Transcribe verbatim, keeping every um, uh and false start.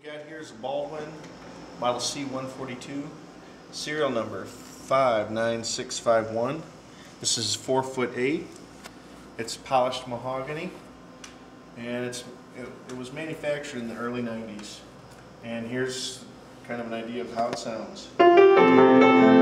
we got here is a Baldwin model C one forty-two, serial number five nine six five one. This is four foot eight. It's polished mahogany, and it's it, it was manufactured in the early nineties. And here's kind of an idea of how it sounds.